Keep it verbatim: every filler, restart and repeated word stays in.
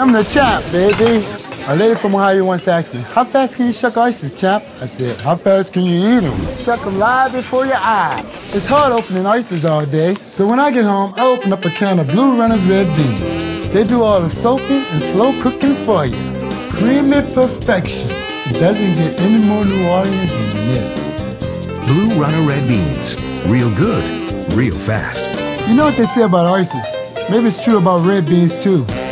I'm the champ, baby. A lady from Ohio once asked me, how fast can you shuck oysters, champ? I said, how fast can you eat them? Shuck them live before your eyes. It's hard opening oysters all day, so when I get home, I open up a can of Blue Runner's red beans. They do all the soaking and slow cooking for you. Creamy perfection. It doesn't get any more New Orleans than this. Blue Runner red beans. Real good, real fast. You know what they say about oysters? Maybe it's true about red beans too.